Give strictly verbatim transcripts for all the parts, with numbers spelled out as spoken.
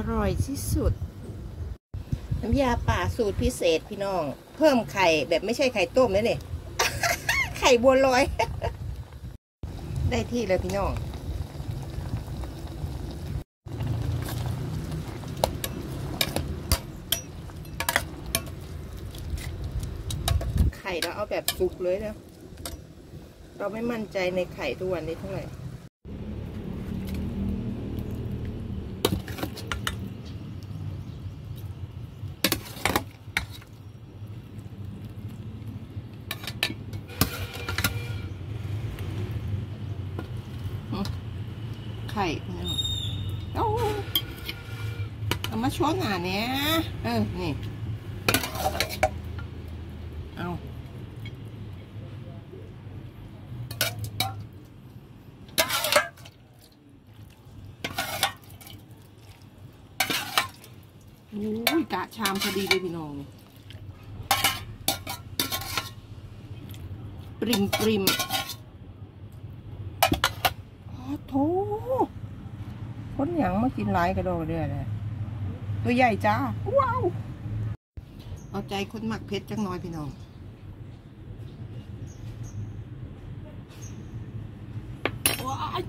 ร่อยที่สุดน้ำยาป่าสูตรพิเศษพี่น้องเพิ่มไข่แบบไม่ใช่ไข่ต้มนะเนี่ย ไข่บัวลอย ได้ที่เลยพี่น้องไข่เราเอาแบบสุกเลยนะเราไม่มั่นใจในไข่ทุกวันนี้เท่าไหร่ไข่เอาเอามาช้อนหนาเนี้ยเออนี่เอาอุ้ยกะชามพอดีเลยพี่น้องปริมปริมโถคนหยังมากินหลายกระโดดเด้อเลยตัวใหญ่จ้าว้าวเอาใจคนหมักเพชรจังน้อยพี่น้องว้าย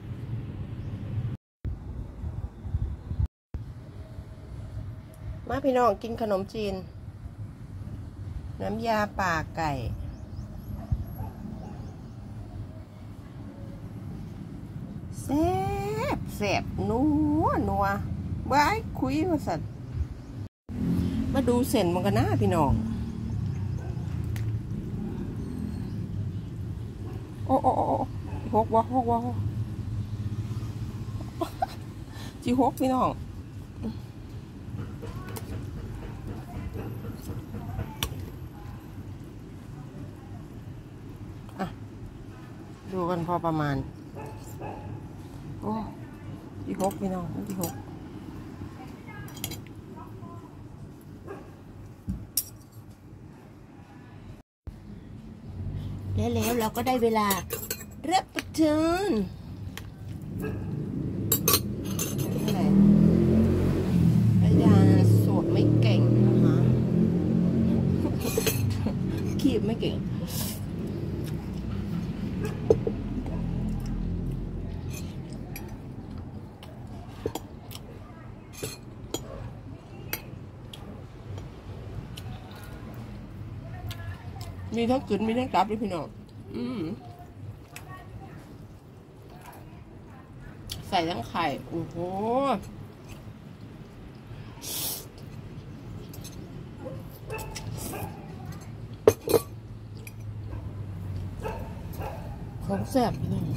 มาพี่น้องกินขนมจีนน้ำยาป่าไก่แซ่บแซ่บนัวนัวบ้ายคุยมาสัตว์มาดูเส้นมันกันนะพี่น้องโอ้โอ้โอ้หกวะหกวะจีหกพี่น้องอ่ะดูกันพอประมาณโอ้ที่หกพี่น้องที่หกแล้วแล้วเราก็ได้เวลารับประทานอะไรพยาสวดไม่เก่งนะคะขีบไม่เก่งมีทั้งกลืนมีทั้งกลับด้วยพี่น้องอืมใส่ทั้งไข่โอ้โหของแซ่บพี่น้อง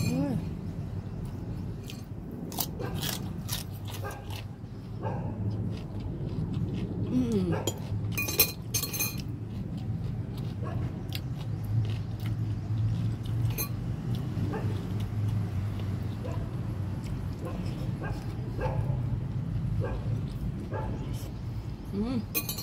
อืมอืม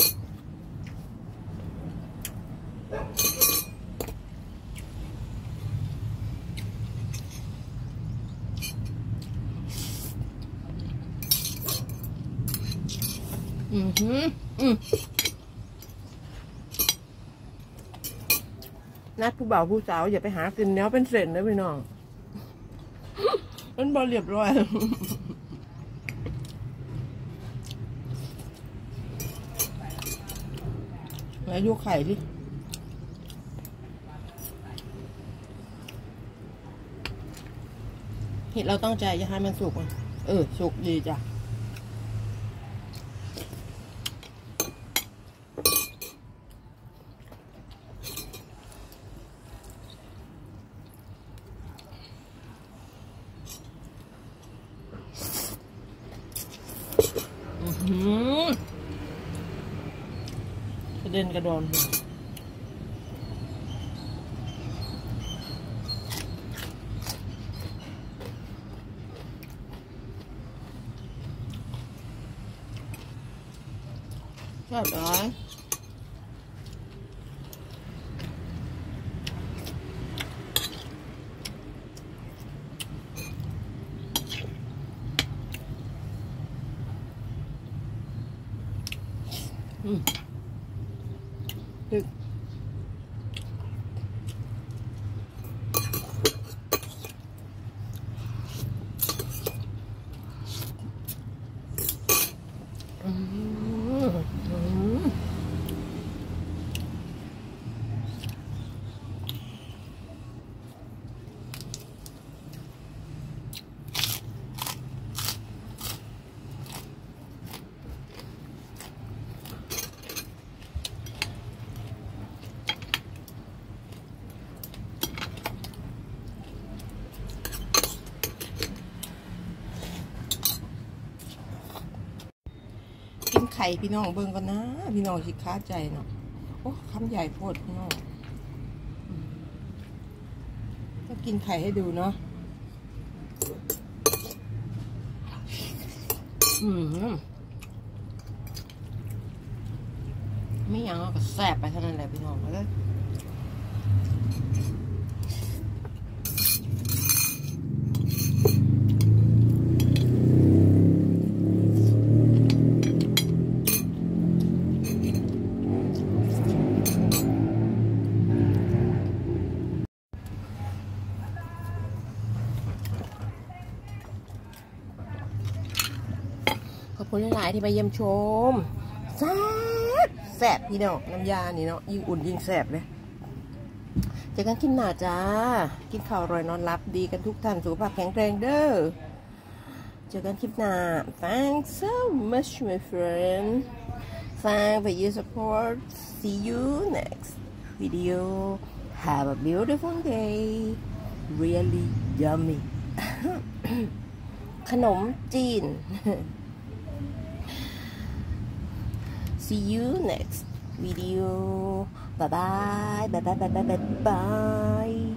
อืมอืมอืมนัดผู้บ่าวผู้สาวอย่าไปหากินเนื้อเป็นเศษนะพี่น้องมันบอลเรียบร้อยแล้วยกไข่ดิเห็ดเราต้องใจจะให้มันสุกอ่ะเออสุกดีจ้ะอืมกระเด็นกระดอนชอบร้อยอืมดึกอืมอืมกินไข่พี่น้องเบิ่งกันนะพี่น้องสิค้าใจเนาะโอ้คำใหญ่โพดพี่น้องก็กินไข่ให้ดูเนาะอืมไม่ยังก็แซ่บไปเท่านั้นแหละพี่น้องเลยขอบคุณหลายๆที่มาเยี่ยมชมแซ่บแซ่บพี่น้องน้ำยานี่เนาะยิ่งอุ่นยิ่งแซ่บเลยเจอกันกินหนาจ้ากินข้าวอร่อยนอนหลับดีกันทุกท่านสุขภาพแข็งแรงเด้อเจอกันคลิปหน้า Thanks so much my friend Thanks for your support see you next video have a beautiful day really yummy ขนมจีนSee you next video. Bye bye. Bye bye bye bye bye bye.